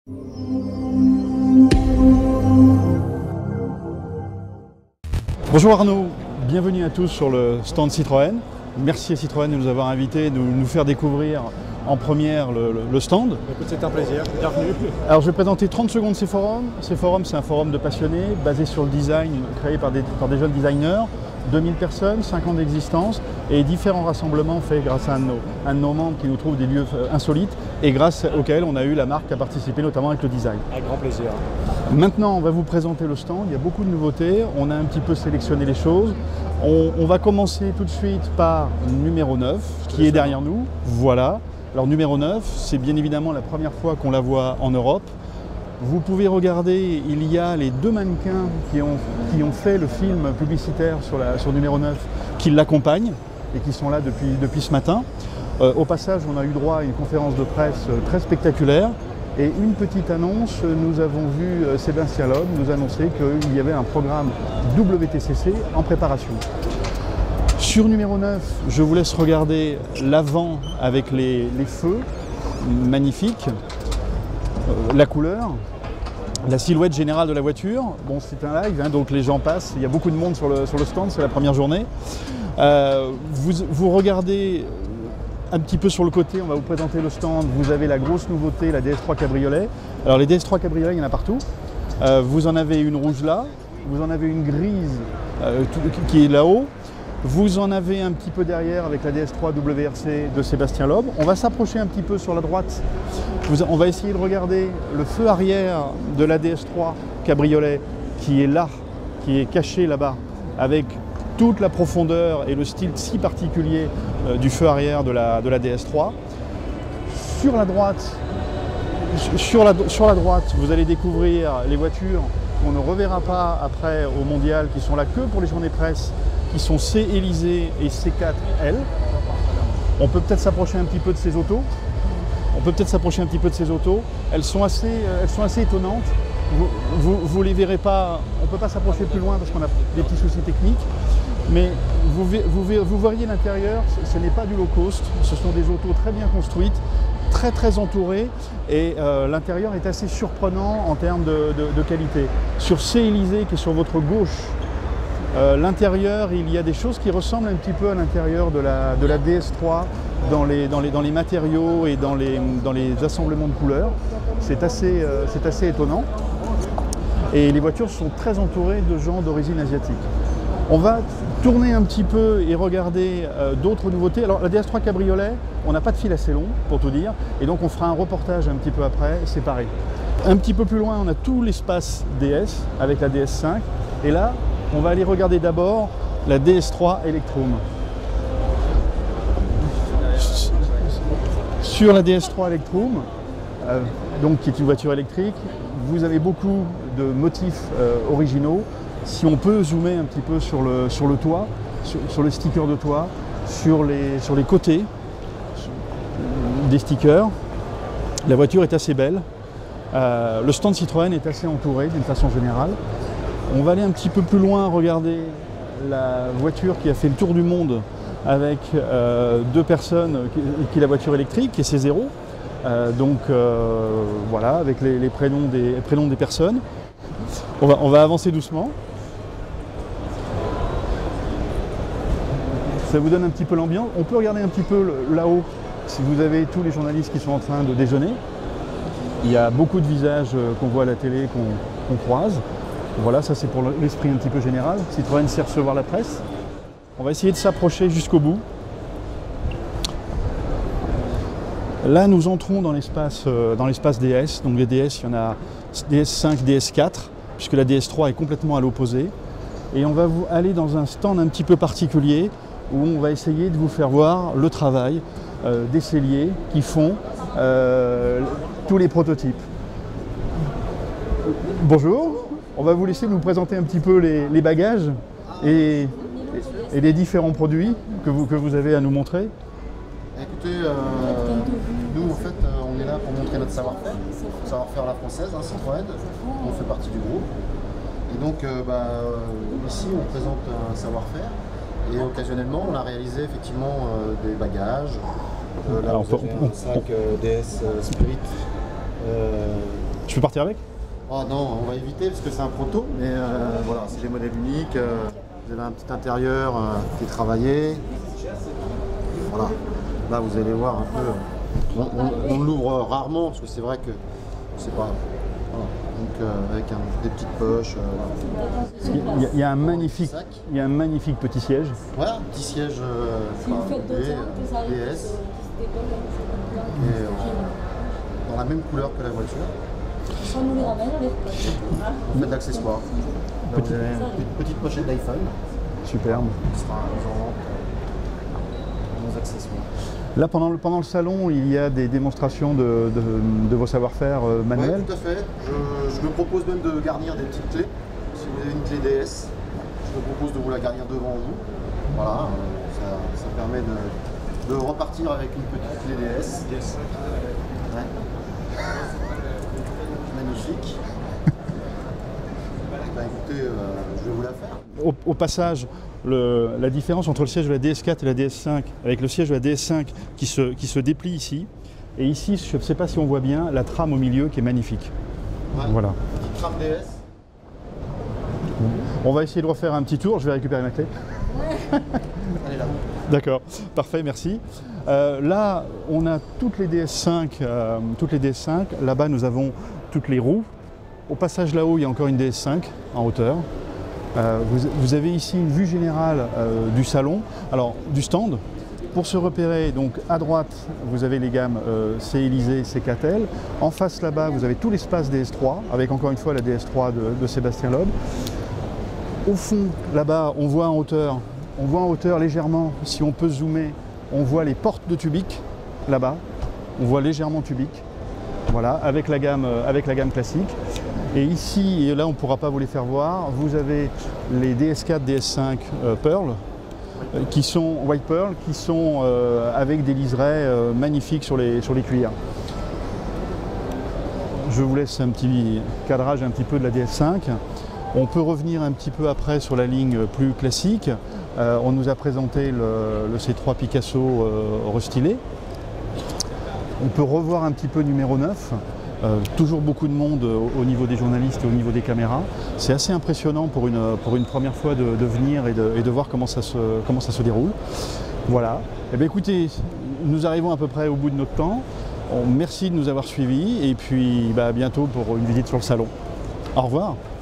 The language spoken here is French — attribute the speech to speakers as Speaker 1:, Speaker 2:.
Speaker 1: Bonjour Arnaud, bienvenue à tous sur le stand Citroën. Merci à Citroën de nous avoir invités, de nous faire découvrir en première le stand.
Speaker 2: Écoute, c'est un plaisir, bienvenue.
Speaker 1: Alors je vais présenter 30 secondes ces forums. Ces forums, c'est un forum de passionnés basé sur le design, créé par des jeunes designers. 2000 personnes, 5 ans d'existence et différents rassemblements faits grâce à un de nos membres qui nous trouve des lieux insolites et grâce auxquels on a eu la marque à participer notamment avec le design.
Speaker 2: Avec grand plaisir.
Speaker 1: Maintenant, on va vous présenter le stand. Il y a beaucoup de nouveautés. On a un petit peu sélectionné les choses. On va commencer tout de suite par numéro 9 qui est derrière nous. Voilà. Alors numéro 9, c'est bien évidemment la première fois qu'on la voit en Europe. Vous pouvez regarder, il y a les 2 mannequins qui ont fait le film publicitaire sur numéro 9 qui l'accompagnent et qui sont là depuis ce matin. Au passage, on a eu droit à une conférence de presse très spectaculaire et une petite annonce, nous avons vu Sébastien Loeb nous annoncer qu'il y avait un programme WTCC en préparation. Sur numéro 9, je vous laisse regarder l'avant avec les feux, magnifiques. La couleur, la silhouette générale de la voiture. Bon, c'est un live, hein, donc les gens passent. Il y a beaucoup de monde sur le stand, c'est la première journée. Vous regardez un petit peu sur le côté, on va vous présenter le stand. Vous avez la grosse nouveauté, la DS3 Cabriolet. Alors les DS3 Cabriolet, il y en a partout. Vous en avez une rouge là, vous en avez une grise qui est là-haut. Vous en avez un petit peu derrière avec la DS3 WRC de Sébastien Loeb. On va s'approcher un petit peu sur la droite. On va essayer de regarder le feu arrière de la DS3 Cabriolet qui est là, qui est caché là-bas, avec toute la profondeur et le style si particulier du feu arrière de la DS3. Sur la droite, vous allez découvrir les voitures qu'on ne reverra pas après au mondial, qui sont là que pour les journées presse, qui sont C-Élysée et C4L. On peut peut-être s'approcher un petit peu de ces autos. Elles sont assez étonnantes. Vous les verrez pas, on ne peut pas s'approcher plus loin parce qu'on a des petits soucis techniques. Mais vous verriez l'intérieur, ce n'est pas du low cost, ce sont des autos très bien construites, très entourées et l'intérieur est assez surprenant en termes de qualité. Sur C-Élysée qui est sur votre gauche, l'intérieur, il y a des choses qui ressemblent un petit peu à l'intérieur de la DS3 dans les matériaux et dans les assemblements de couleurs. C'est assez étonnant. Et les voitures sont très entourées de gens d'origine asiatique. On va tourner un petit peu et regarder d'autres nouveautés. Alors la DS3 Cabriolet, on n'a pas de fil assez long pour tout dire. Et donc on fera un reportage un petit peu après, séparé. Un petit peu plus loin, on a tout l'espace DS avec la DS5. Et là, on va aller regarder d'abord la DS3 Electrum. Sur la DS3 Electrum, donc qui est une voiture électrique, vous avez beaucoup de motifs originaux. Si on peut zoomer un petit peu sur le toit, sur le sticker de toit, sur les côtés des stickers, la voiture est assez belle. Le stand Citroën est assez entouré d'une façon générale. On va aller un petit peu plus loin, regarder la voiture qui a fait le tour du monde avec 2 personnes, qui est la voiture électrique, et c'est zéro. Voilà, avec les prénoms des personnes. On va avancer doucement. Ça vous donne un petit peu l'ambiance. On peut regarder un petit peu là-haut, si vous avez tous les journalistes qui sont en train de déjeuner. Il y a beaucoup de visages qu'on voit à la télé, qu'on croise. Voilà, ça c'est pour l'esprit un petit peu général. Citroën sait recevoir la presse. On va essayer de s'approcher jusqu'au bout. Là, nous entrons dans l'espace DS. Donc les DS, il y en a DS5, DS4, puisque la DS3 est complètement à l'opposé. Et on va aller dans un stand un petit peu particulier où on va essayer de vous faire voir le travail des selliers qui font tous les prototypes. Bonjour, on va vous laisser nous présenter un petit peu les bagages et les différents produits que vous avez à nous montrer.
Speaker 3: Écoutez, nous en fait on est là pour montrer notre savoir-faire à la française, hein, Citroën, on fait partie du groupe. Et donc ici on présente un savoir-faire et occasionnellement on a réalisé effectivement des bagages. Là,
Speaker 1: Alors,
Speaker 3: vous avez un sac DS Spirit
Speaker 1: Je peux partir avec?
Speaker 3: Oh non, on va éviter parce que c'est un proto, mais voilà, c'est des modèles uniques. Vous avez un petit intérieur qui est travaillé. Voilà. Là, vous allez voir un peu. On l'ouvre rarement parce que c'est vrai que c'est pas. Voilà. Donc avec des petites poches.
Speaker 1: Il y a un magnifique petit siège.
Speaker 3: Voilà, petit siège DS. Et dans la même couleur que la voiture. Vous faites d'accessoires. Vous avez une petite pochette d'iPhone.
Speaker 1: Superbe.
Speaker 3: Qui sera mise en vente nos accessoires.
Speaker 1: Là, pendant le salon, il y a des démonstrations de vos savoir-faire manuels.
Speaker 3: Oui, tout à fait. Je me propose même de garnir des petites clés. Si vous avez une clé DS, je me propose de vous la garnir devant vous. Voilà, ça permet de repartir avec une petite clé DS. Ouais. Magnifique. Bah, écoutez, je vais vous la faire.
Speaker 1: Au passage, la différence entre le siège de la DS4 et la DS5, avec le siège de la DS5 qui se déplie ici, et ici, je ne sais pas si on voit bien, la trame au milieu qui est magnifique.
Speaker 3: Ouais.
Speaker 1: Voilà.
Speaker 3: Petite trame DS.
Speaker 1: On va essayer de refaire un petit tour, je vais récupérer ma clé.
Speaker 3: Elle est là.
Speaker 1: D'accord, parfait, merci. Là, on a toutes les DS5. Là-bas, nous avons toutes les roues. Au passage là-haut, il y a encore une DS5 en hauteur. Vous avez ici une vue générale du salon, alors du stand. Pour se repérer, donc à droite, vous avez les gammes C-Élysée, C4L. En face là-bas, vous avez tout l'espace DS3, avec encore une fois la DS3 de Sébastien Loeb. Au fond, là-bas, on voit en hauteur légèrement, si on peut zoomer, on voit les portes de Tubic, là-bas. On voit légèrement Tubic, voilà, avec la gamme classique. Et ici, et là on ne pourra pas vous les faire voir, vous avez les DS4, DS5 Pearl, qui sont White Pearl, qui sont avec des liserés magnifiques sur les cuirs. Je vous laisse un petit cadrage un petit peu de la DS5. On peut revenir un petit peu après sur la ligne plus classique. On nous a présenté le C3 Picasso restylé. On peut revoir un petit peu numéro 9. Toujours beaucoup de monde au niveau des journalistes et au niveau des caméras. C'est assez impressionnant pour une première fois de venir et de voir comment ça se déroule. Voilà. Eh bien, écoutez, nous arrivons à peu près au bout de notre temps. Merci de nous avoir suivis et puis à bientôt pour une visite sur le salon. Au revoir.